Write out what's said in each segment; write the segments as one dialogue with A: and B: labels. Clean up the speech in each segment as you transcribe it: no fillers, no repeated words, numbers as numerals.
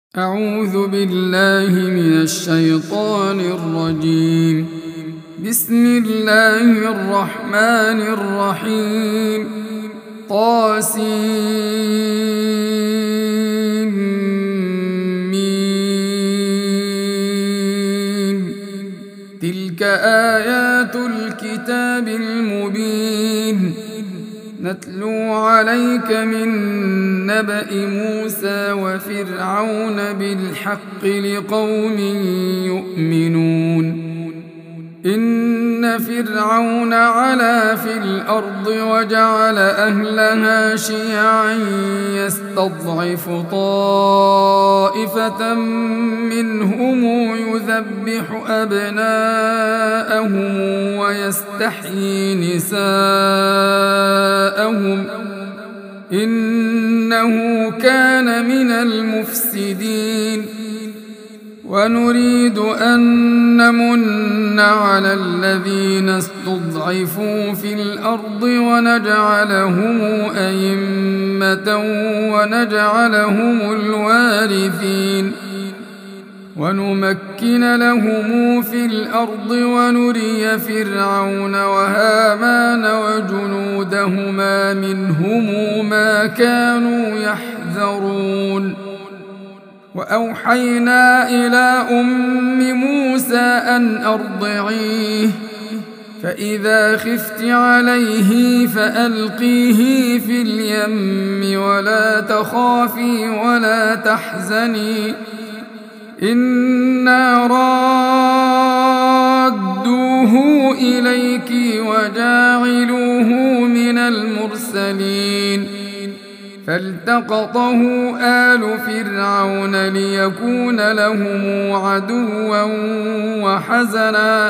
A: أعوذ بالله من الشيطان الرجيم. بسم الله الرحمن الرحيم. طاسين. تلك آيات الكتاب المبين. نتلو عليك من نبأ موسى وفرعون بالحق لقوم يؤمنون. إن فرعون علا في الأرض وجعل أهلها شيعا يستضعف طائفة منهم يذبح أبناءهم ويستحيي نساءهم إنه كان من المفسدين. ونريد أن نمن على الذين استضعفوا في الأرض ونجعلهم أئمة ونجعلهم الوارثين ونمكن لهم في الأرض ونري فرعون وهامان وجنودهما منهم ما كانوا يحذرون. وأوحينا إلى أم موسى أن أرضعيه فإذا خفت عليه فألقيه في اليم ولا تخافي ولا تحزني إنا رادوه إليك وجاعلوه من المرسلين. فالتقطه آل فرعون ليكون لهم عدوا وحزنا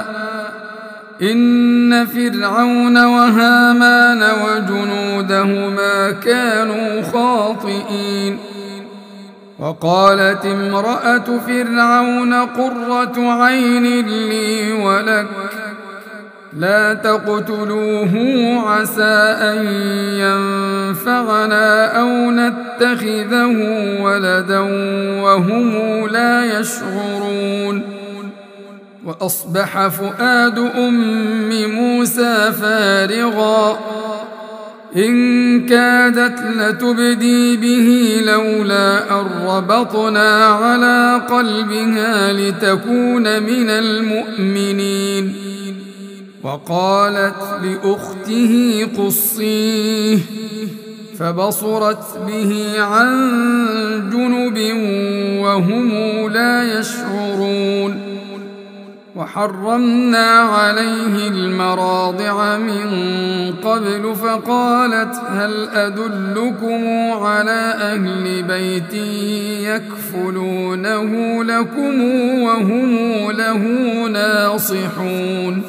A: إن فرعون وهامان وجنودهما كانوا خاطئين. وقالت امرأة فرعون قرة عين لي ولك لا تقتلوه عسى أن ينفعنا أو نتخذه ولدا وهم لا يشعرون. وأصبح فؤاد أم موسى فارغا إن كادت لتبدي به لولا أن ربطنا على قلبها لتكون من المؤمنين. وقالت لأخته قصيه فبصرت به عن جنب وهم لا يشعرون. وحرمنا عليه المراضع من قبل فقالت هل أدلكم على أهل بيت يكفلونه لكم وهم له ناصحون.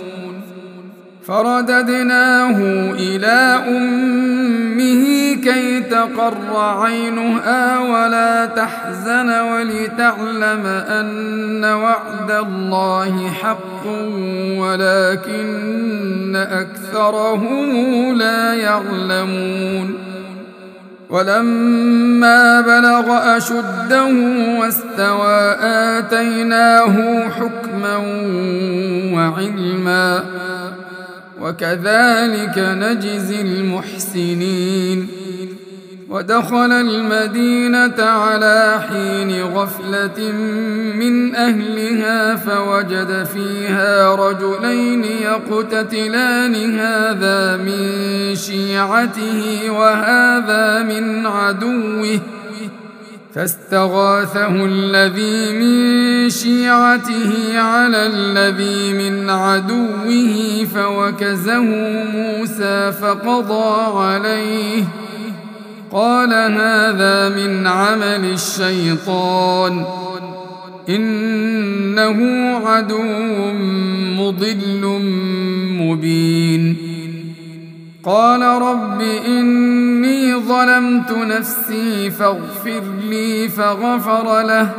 A: فرددناه إلى أمه كي تقر عينها ولا تحزن ولتعلم أن وعد الله حق ولكن أكثرهم لا يعلمون. ولما بلغ أشده واستوى آتيناه حكما وعلما وكذلك نجزي المحسنين. ودخل المدينة على حين غفلة من أهلها فوجد فيها رجلين يقتتلان هذا من شيعته وهذا من عدوه فاستغاثه الذي من شيعته على الذي من عدوه فوكزه موسى فقضى عليه قال هذا من عمل الشيطان إنه عدو مضل مبين. قال رب إني ظلمت نفسي فاغفر لي فغفر له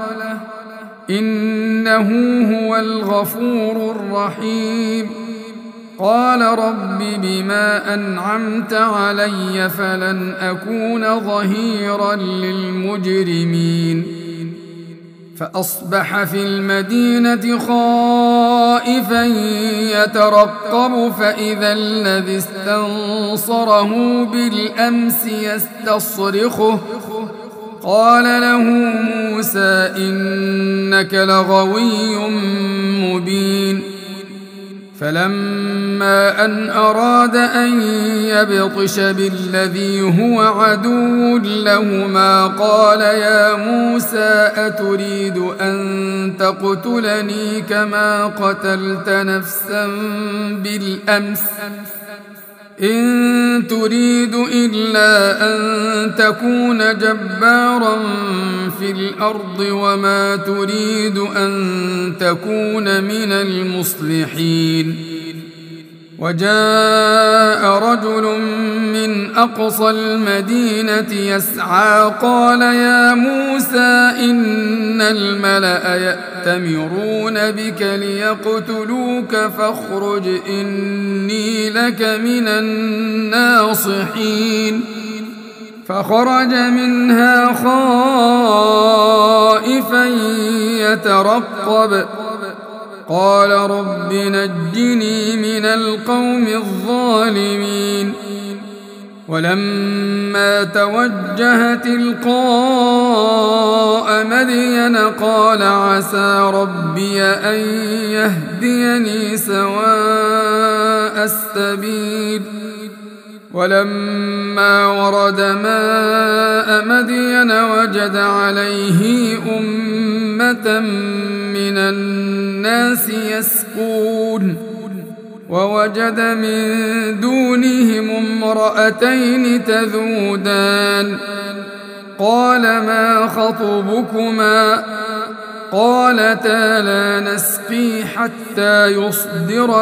A: إنه هو الغفور الرحيم. قال رب بما أنعمت علي فلن أكون ظهيرا للمجرمين فأصبح في المدينة خائفا يترقب فإذا الذي استنصره بالأمس يستصرخه قال له موسى إنك لغوي مبين فلما أن أراد أن يبطش بالذي هو عدو لهما قال يا موسى أتريد أن تقتلني كما قتلت نفسا بالأمس إن تريد إلا أن تكون جبارا في الأرض وما تريد أن تكون من المصلحين وجاء رجل من أقصى المدينة يسعى قال يا موسى إن الملأ يأتمرون بك ليقتلوك فاخرج إني لك من الناصحين فخرج منها خائفا يترقب قال رب نجني من القوم الظالمين ولما توجه تلقاء مدين قال عسى ربي أن يهديني سواء السبيل ولما ورد ماء مدين وجد عليه أمة من الناس يسقون ووجد من دونهم امرأتين تذودان قال ما خطبكما قالتا لا نسقي حتى يصدر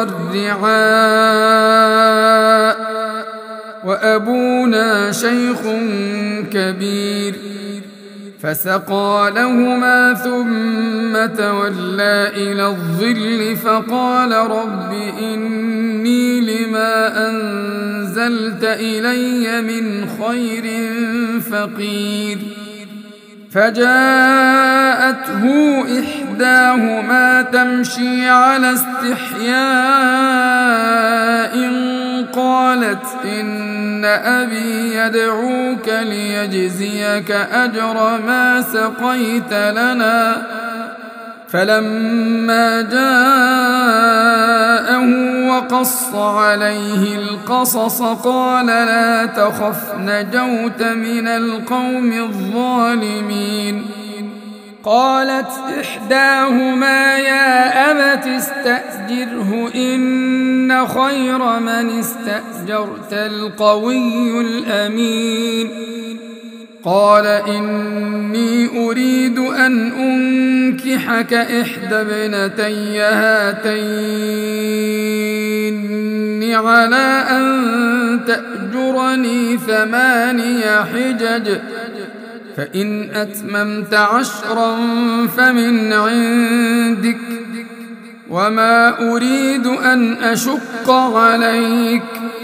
A: الرعاء وأبونا شيخ كبير فسقى لهما ثم تولى إلى الظل فقال رب إني لما أنزلت إلي من خير فقير فجاءته إحداهما تمشي على استحياء قالت إن أبي يدعوك ليجزيك أجر ما سقيت لنا فلما جاءه وقص عليه القصص قال لا تخف نجوت من القوم الظالمين قالت إحداهما يا أبت استأجره إن خير من استأجرت القوي الأمين قال إني أريد أن أنكحك إحدى ابنتي هاتين على أن تأجرني 8 حجج فإن أتممت 10 فمن عندك وما أريد أن أشق عليك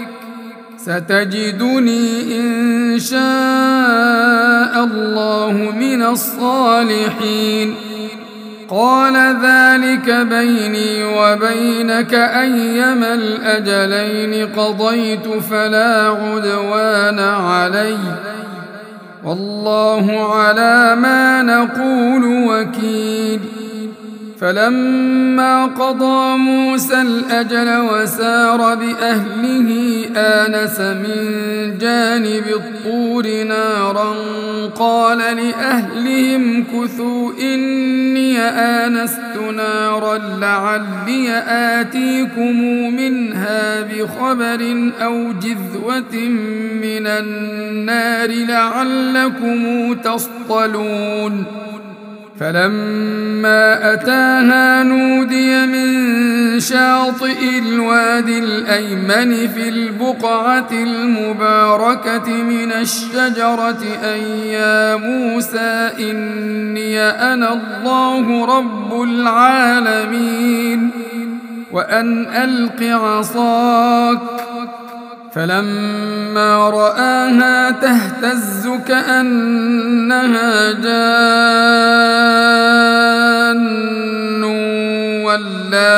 A: ستجدني إن شاء الله من الصالحين قال ذلك بيني وبينك أيما الأجلين قضيت فلا عدوان علي والله على ما نقول وكيل فلما قضى موسى الأجل وسار بأهله آنس من جانب الطور نارا قال لأهلهم كثوا إني آنست نارا لعلي آتيكم منها بخبر أو جذوة من النار لعلكم تصطلون فلما أتاها نودي من شاطئ الوادي الأيمن في البقعة المباركة من الشجرة أن يا موسى إني أنا الله رب العالمين وأن ألق عصاك فلما رآها تهتز كأنها جان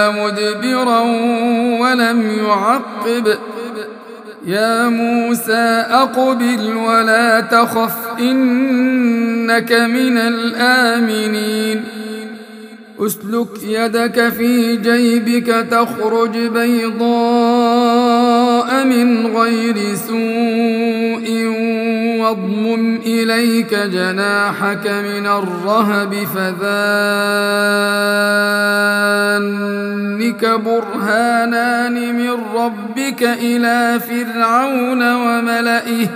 A: وَلَّىٰ مُدْبِرًا وَلَمْ يُعَقِّبْ يَا مُوسَىٰ أَقْبِلْ وَلَا تَخَفْ إِنَّكَ مِنَ الْآمِنِينَ أُسْلُكْ يَدَكَ في جيبك تخرج بيضاء من غير سوء واضمم إليك جناحك من الرهب فذلك برهانان من ربك إلى فرعون وملئه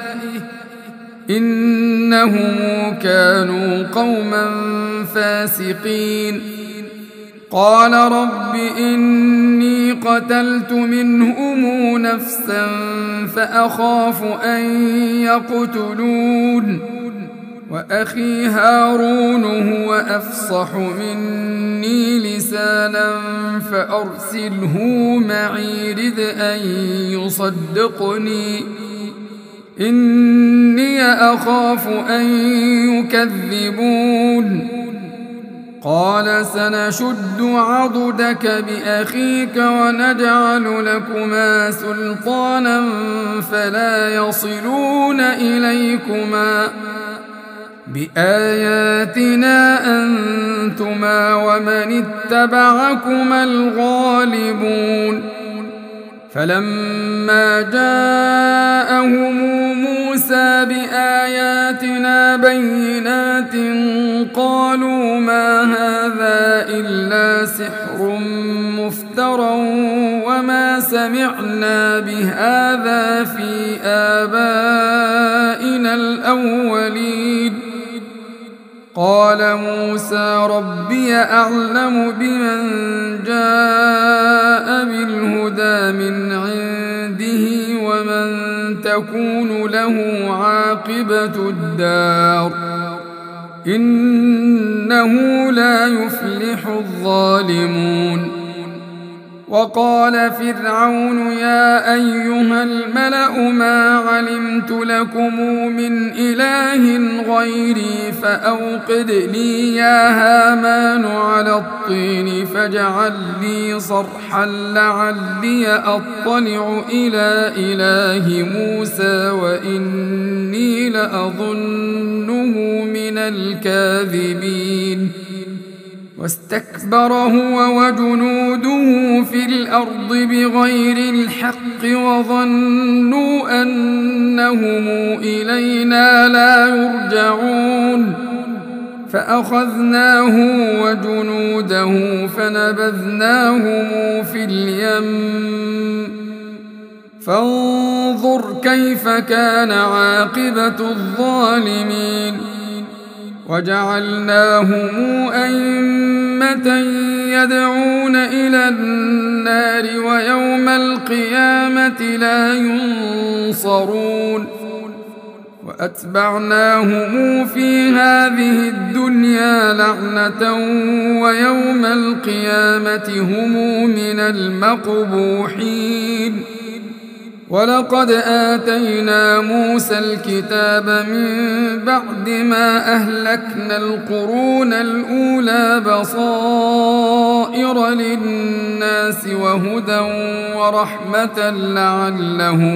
A: إنهم كانوا قوما فاسقين قال رب إني قتلت منهم نفسا فأخاف أن يقتلون وأخي هارون هو أفصح مني لسانا فأرسله معي رد أن يصدقني إني أخاف أن يكذبون قال سنشد عضدك بأخيك ونجعل لكما سلطانا فلا يصلون إليكما بآياتنا أنتما ومن اتبعكما الغالبون فلما جاءهم موسى بآياتنا بينات قالوا ما هذا إلا سحر مفترى وما سمعنا بهذا في آبائنا الأولين قال موسى ربي أعلم بمن جاء بالهدى من عنده ومن تكون له عاقبة الدار إنه لا يفلح الظالمون وقال فرعون يا أيها الملأ ما علمت لكم من إله غيري فأوقد لي يا هامان على الطين فاجعل لي صرحا لعلي أطلع إلى إله موسى وإني لأظنه من الكاذبين واستكبر هو وجنوده في الأرض بغير الحق وظنوا أنهم إلينا لا يرجعون فأخذناه وجنوده فنبذناهم في اليم فانظر كيف كان عاقبة الظالمين وجعلناهم أئمة يدعون إلى النار ويوم القيامة لا ينصرون وأتبعناهم في هذه الدنيا لعنة ويوم القيامة هم من المقبوحين ولقد آتينا موسى الكتاب من بعد ما أهلكنا القرون الأولى بصائر للناس وهدى ورحمة لعلهم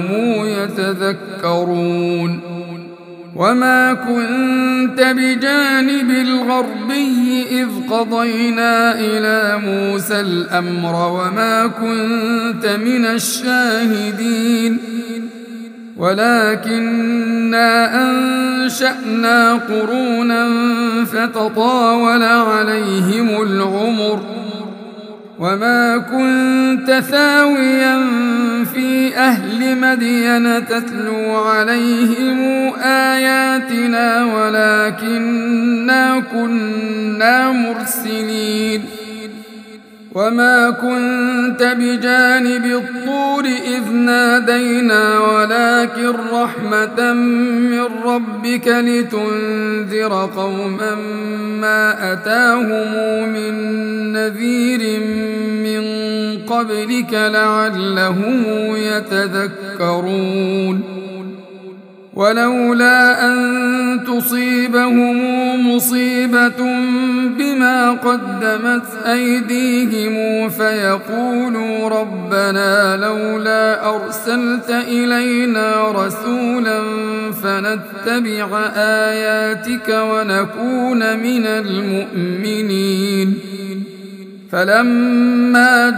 A: يتذكرون وما كنت بجانب الغربي إذ قضينا إلى موسى الأمر وما كنت من الشاهدين ولكننا أنشأنا قرونا فتطاول عليهم العمر وما كنت ثاويا في أهل مدين تتلو عليهم آياتنا ولكننا كنا مرسلين وما كنت بجانب الطور إذ نادينا ولكن رحمة من ربك لتنذر قوما ما أتاهم من نذير من قبلك لعلهم يتذكرون ولولا أن تصيبهم مصيبة بما بما قدمت أيديهم فيقولوا ربنا لولا أرسلت إلينا رسولا فنتبع آياتك ونكون من المؤمنين. فلما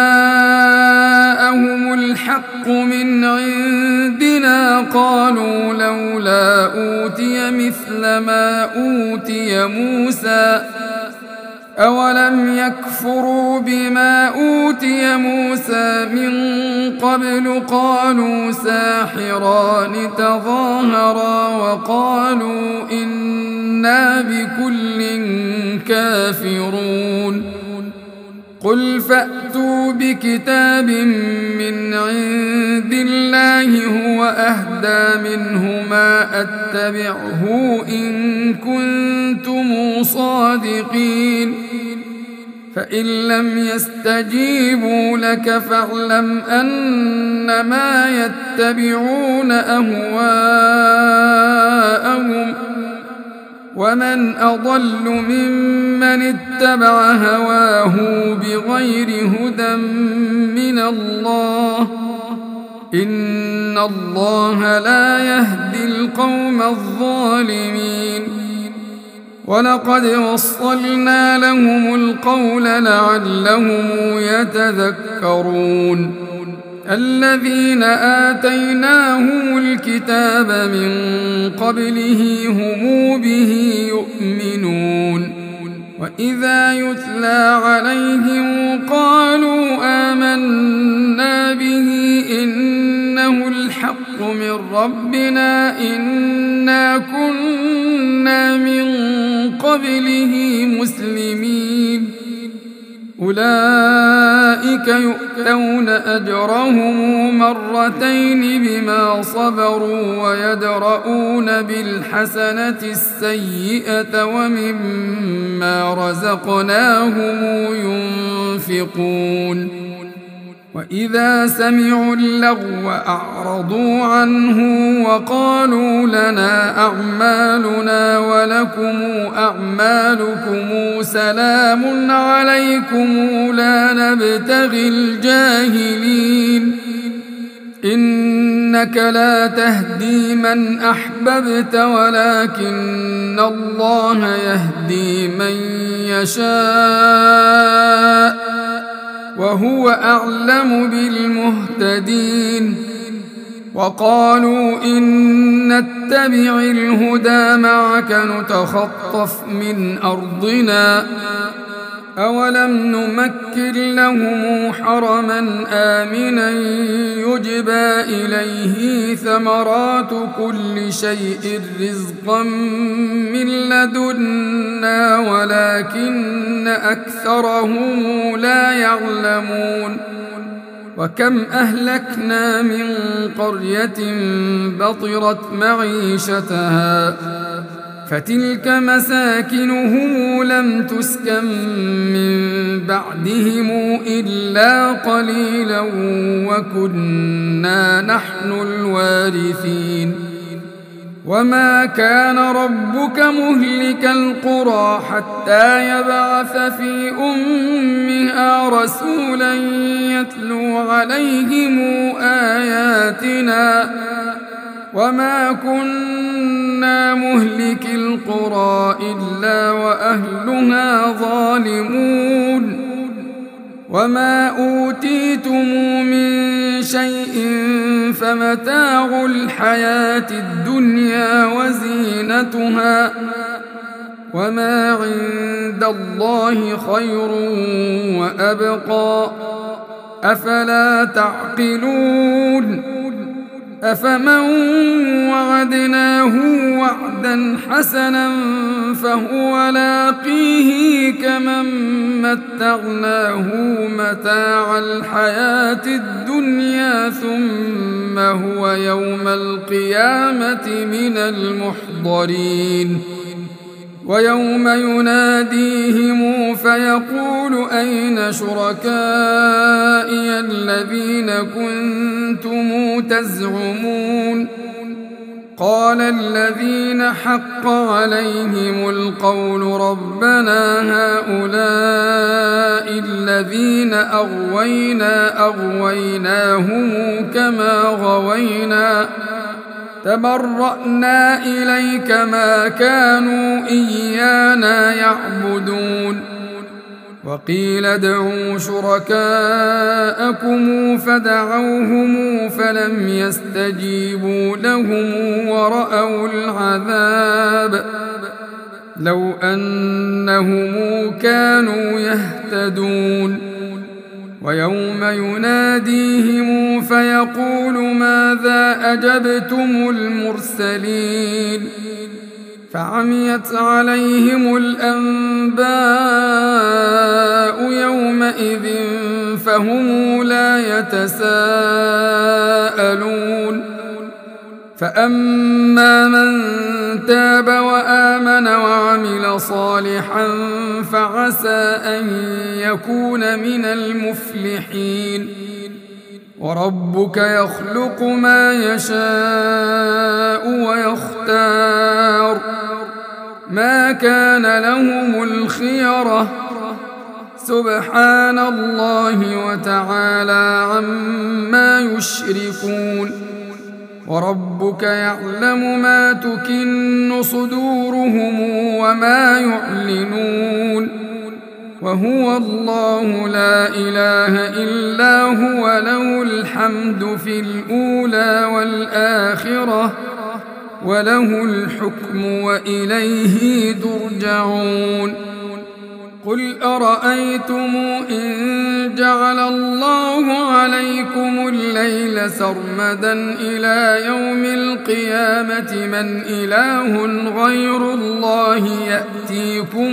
A: جاءهم الحق من عندنا قالوا لولا أوتي مثل ما أوتي موسى أولم يكفروا بما أوتي موسى من قبل قالوا ساحران تظاهرا وقالوا إنا بكل كافرون. قل فأتوا بكتاب من عند الله هو أهدى منهما أتبعه إن كنتم صادقين. فإن لم يستجيبوا لك فاعلم أنما يتبعون أهواءهم ومن أضل ممن اتبع هواه بغير هدى من الله إن الله لا يهدي القوم الظالمين. ولقد وصلنا لهم القول لعلهم يتذكرون. الذين آتيناهم الكتاب من قبله هم به يؤمنون. وإذا يتلى عليهم قالوا آمنا به إنه الحق من ربنا إنا كنا من قبله مسلمين. أولئك يؤتون أجرهم مرتين بما صبروا ويدرؤون بالحسنة السيئة ومما رزقناهم ينفقون. وإذا سمعوا اللغو أعرضوا عنه وقالوا لنا أعمالنا ولكم أعمالكم سلام عليكم لا نبتغي الجاهلين. إنك لا تهدي من أحببت ولكن الله يهدي من يشاء وهو أعلم بالمهتدين. وقالوا إن نتبع الهدى معك نتخطف من أرضنا أولم نمكن لهم حرما آمنا يجبى إليه ثمرات كل شيء رزقا من لدنا ولكن أكثرهم لا يعلمون. وكم أهلكنا من قرية بطرت معيشتها فتلك مساكنهم لم تسكن من بعدهم إلا قليلا وكنا نحن الوارثين. وما كان ربك مهلك القرى حتى يبعث في أمها رسولا يتلو عليهم آياتنا وما كنا مهلك القرى إلا وأهلها ظالمون. وما أوتيتم من شيء فمتاع الحياة الدنيا وزينتها وما عند الله خير وأبقى أفلا تعقلون. أفمن وعدناه وعدا حسنا فهو لاقيه كمن متعناه متاع الحياة الدنيا ثم هو يوم القيامة من المحضرين. ويوم يناديهم فيقول أين شركائي الذين كنتم تزعمون قال الذين حق عليهم القول ربنا هؤلاء الذين أغويناهم كما غوينا تبرأنا إليك ما كانوا إيانا يعبدون وقيل ادعوا شركاءكم فدعوهم فلم يستجيبوا لهم ورأوا العذاب لو أنهم كانوا يهتدون ويوم يناديهم فيقول ماذا أجبتم المرسلين فعميت عليهم الأنباء يومئذ فهم لا يتساءلون فأما من تاب وآمن وعمل صالحا فعسى أن يكون من المفلحين وربك يخلق ما يشاء ويختار ما كان لهم الخيرة سبحان الله وتعالى عما يشركون وربك يعلم ما تكن صدورهم وما يعلنون وهو الله لا إله إلا هو له الحمد في الأولى والآخرة وله الحكم وإليه ترجعون قل أرأيتم إن جعل الله عليكم الليل سرمدا إلى يوم القيامة من إله غير الله يأتيكم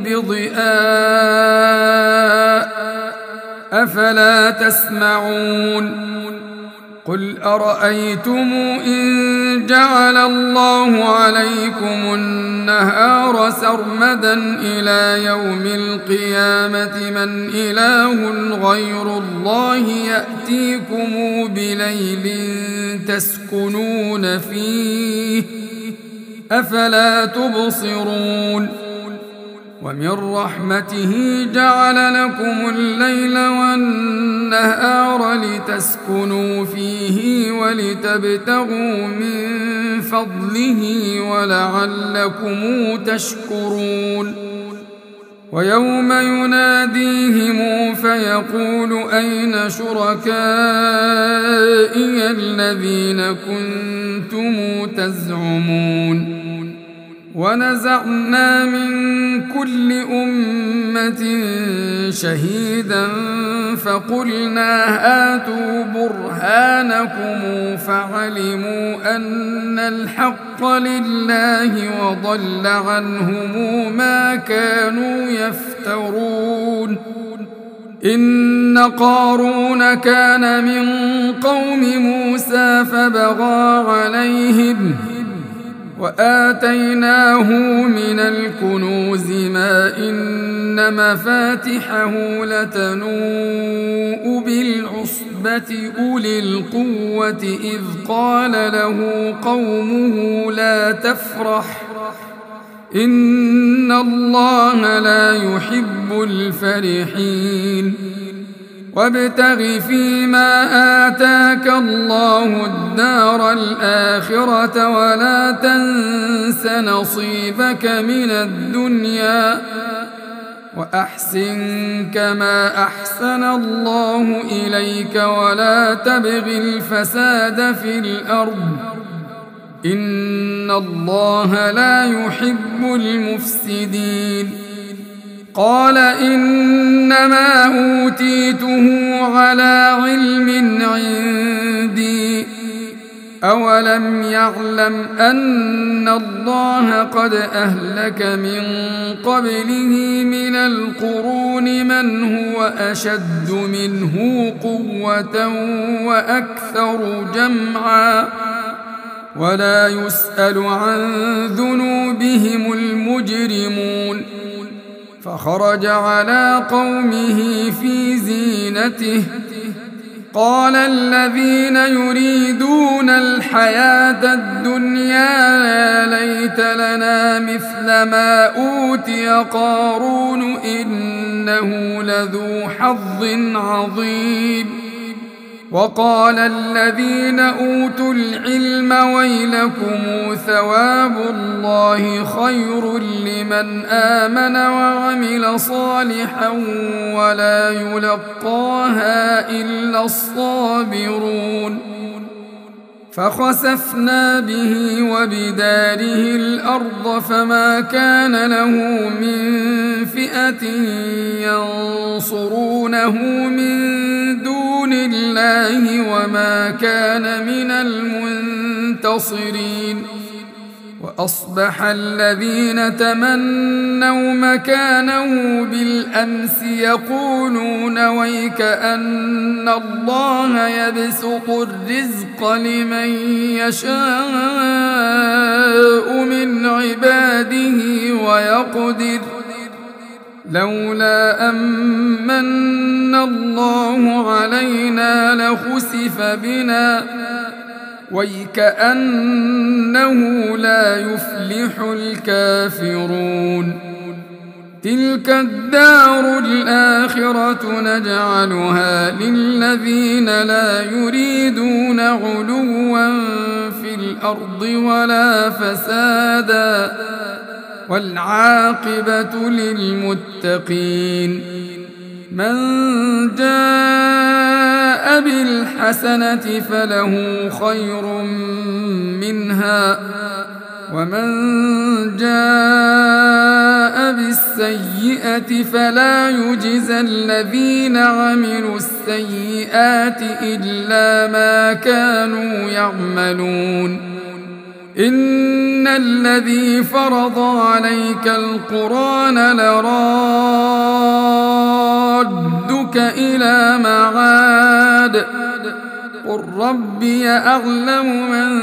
A: بضياء أفلا تسمعون قل أرأيتم إن جعل الله عليكم النهار سرمدا إلى يوم القيامة من إله غير الله يأتيكم بليل تسكنون فيه أفلا تبصرون ومن رحمته جعل لكم الليل والنهار لتسكنوا فيه ولتبتغوا من فضله ولعلكم تشكرون ويوم يناديهم فيقول أين شركائي الذين كنتم تزعمون ونزعنا من كل أمة شهيدا فقلنا هاتوا برهانكم فعلموا أن الحق لله وضل عنهم ما كانوا يفترون إن قارون كان من قوم موسى فبغى عليهم وآتيناه من الكنوز ما إن مفاتحه لتنوء بالعصبة أولي القوة إذ قال له قومه لا تفرح إن الله لا يحب الفرحين وابتغ فيما آتاك الله الدار الآخرة ولا تنس نصيبك من الدنيا وأحسن كما أحسن الله إليك ولا تبغ الفساد في الأرض إن الله لا يحب المفسدين قال إنما أوتيته على علم عندي أولم يعلم أن الله قد أهلك من قبله من القرون من هو أشد منه قوة وأكثر جمعا ولا يسأل عن ذنوبهم المجرمون فخرج على قومه في زينته قال الذين يريدون الحياة الدنيا يا ليت لنا مثل ما أوتي قارون إنه لذو حظ عظيم. وقال الذين أوتوا العلم ويلكم ثواب الله خير لمن آمن وعمل صالحا ولا يلقاها إلا الصابرون. فخسفنا به وبداره الأرض فما كان له من فئة ينصرونه من دون الله وما كان من المنتصرين. وأصبح الذين تمنوا مكانه بالأمس يقولون ويك أن الله يبسط الرزق لمن يشاء من عباده ويقدر لولا أمن الله علينا لخسف بنا ويكأنه لا يفلح الكافرون. تلك الدار الآخرة نجعلها للذين لا يريدون علوا في الأرض ولا فسادا والعاقبة للمتقين. من جاء بالحسنة فله خير منها ومن جاء بالسيئة فلا يجزى الذين عملوا السيئات إلا ما كانوا يعملون. إن الذي فرض عليك القرآن لرادك إلى معاد قل ربي أعلم من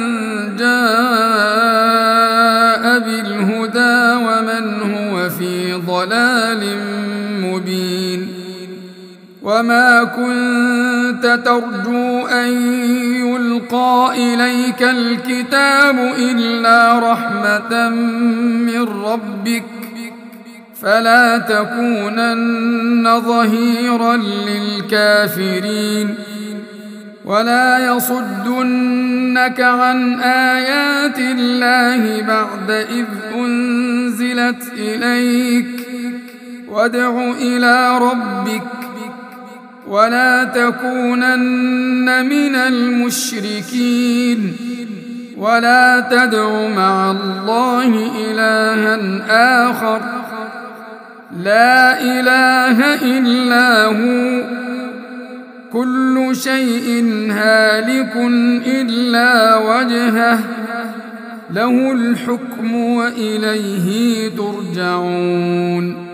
A: جاء بالهدى ومن هو في ضلال مبين. وما كنت ترجو أن يلقى إليك الكتاب إلا رحمة من ربك فلا تكونن ظهيرا للكافرين. ولا يصدنك عن آيات الله بعد إذ أنزلت إليك وادع إلى ربك ولا تكونن من المشركين. ولا تدع مع الله إلها آخر لا إله إلا هو كل شيء هالك إلا وجهه له الحكم وإليه ترجعون.